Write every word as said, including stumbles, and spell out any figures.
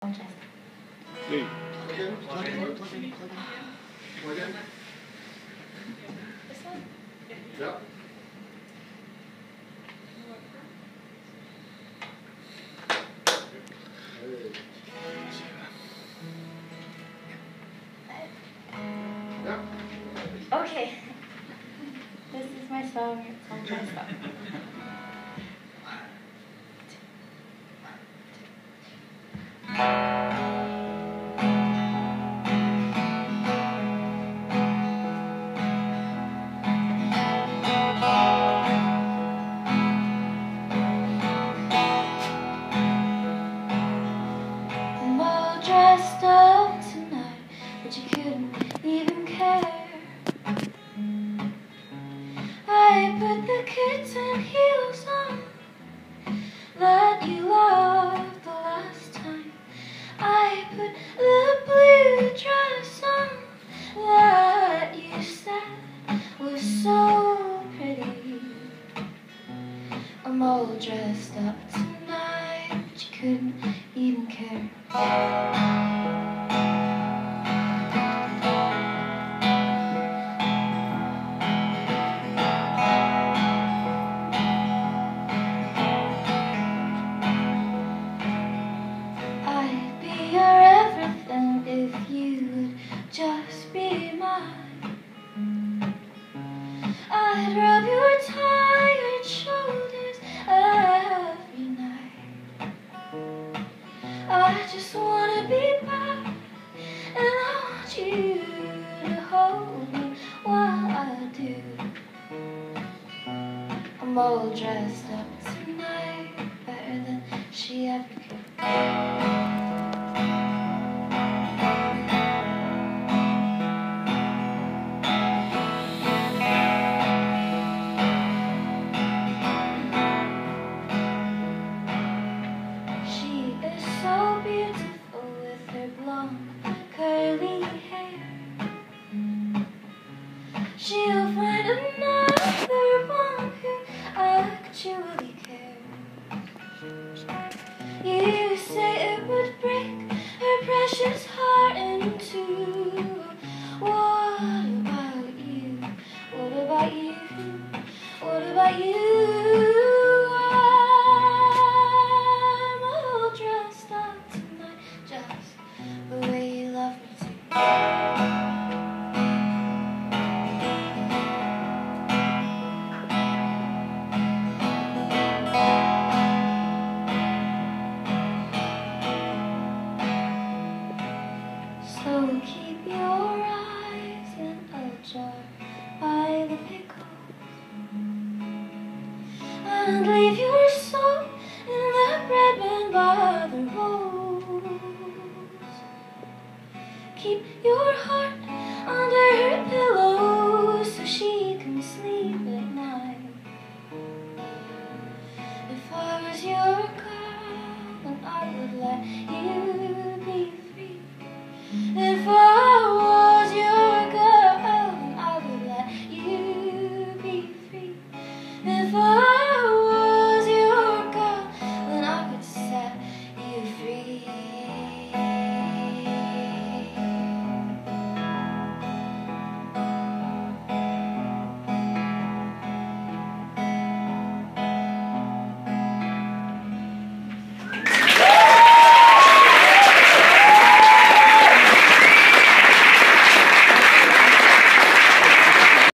Hey. This one? Yep. Yep. Okay. This is my song. It's all my stuff. I'm all dressed up tonight, but you couldn't even care. I put the kitten heels on that you loved the last time. I put the blue dress on that you said was so pretty. I'm all dressed up tonight, but you couldn't even care. I'd be your everything if you would just be mine. I'd rub your tired shoulders every night. I just wanna be back, and I want you to hold me while I do. I'm all dressed up tonight, better than she ever could. She is so beautiful with her blonde, curly hair. She'll find another one who actually cares. You say it would break her precious heart in two. What about you? What about you? What about you? I'm all dressed up tonight, just the way you love me to. So keep your eyes in a jar by the pickles, and leave your soul in the bread bin by the rolls. Keep your heart under her pillow